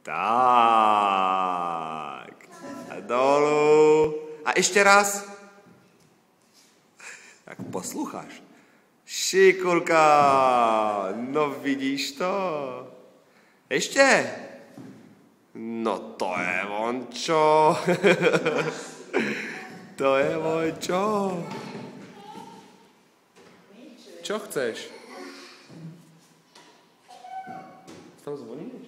Tak. A dolu. A ešte raz. Tak poslúchaš. Šikulka. No vidíš to. Ešte. No to je vončo. To je vončo. Čo chceš? Tam zvoní?